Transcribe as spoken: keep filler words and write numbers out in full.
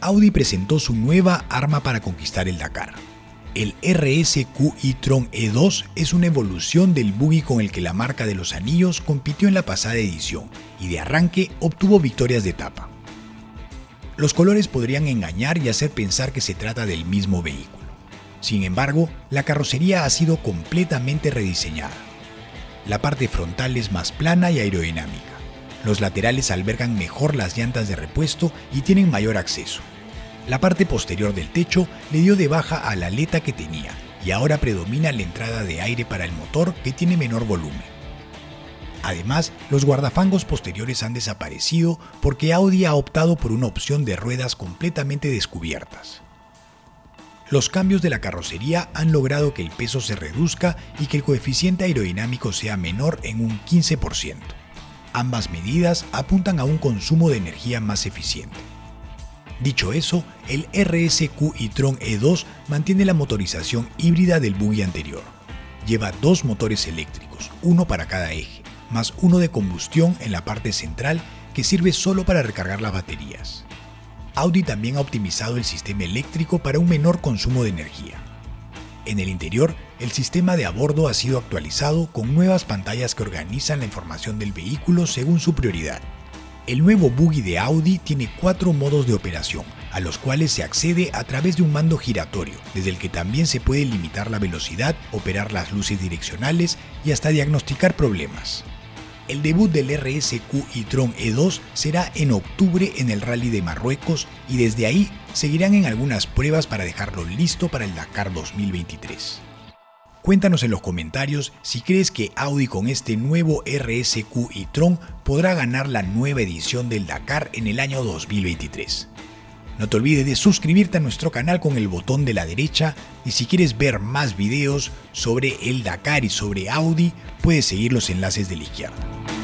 Audi presentó su nueva arma para conquistar el Dakar. El R S Q e-tron E dos es una evolución del buggy con el que la marca de los anillos compitió en la pasada edición y de arranque obtuvo victorias de etapa. Los colores podrían engañar y hacer pensar que se trata del mismo vehículo. Sin embargo, la carrocería ha sido completamente rediseñada. La parte frontal es más plana y aerodinámica. Los laterales albergan mejor las llantas de repuesto y tienen mayor acceso. La parte posterior del techo le dio de baja a la aleta que tenía y ahora predomina la entrada de aire para el motor, que tiene menor volumen. Además, los guardafangos posteriores han desaparecido porque Audi ha optado por una opción de ruedas completamente descubiertas. Los cambios de la carrocería han logrado que el peso se reduzca y que el coeficiente aerodinámico sea menor en un quince por ciento. Ambas medidas apuntan a un consumo de energía más eficiente. Dicho eso, el R S Q e-tron E dos mantiene la motorización híbrida del buggy anterior. Lleva dos motores eléctricos, uno para cada eje, más uno de combustión en la parte central que sirve solo para recargar las baterías. Audi también ha optimizado el sistema eléctrico para un menor consumo de energía. En el interior, el sistema de a bordo ha sido actualizado con nuevas pantallas que organizan la información del vehículo según su prioridad. El nuevo buggy de Audi tiene cuatro modos de operación, a los cuales se accede a través de un mando giratorio, desde el que también se puede limitar la velocidad, operar las luces direccionales y hasta diagnosticar problemas. El debut del R S Q e-tron E dos será en octubre en el Rally de Marruecos y desde ahí seguirán en algunas pruebas para dejarlo listo para el Dakar dos mil veintitrés. Cuéntanos en los comentarios si crees que Audi con este nuevo R S Q e-tron podrá ganar la nueva edición del Dakar en el año dos mil veintitrés. No te olvides de suscribirte a nuestro canal con el botón de la derecha y si quieres ver más videos sobre el Dakar y sobre Audi, puedes seguir los enlaces de la izquierda.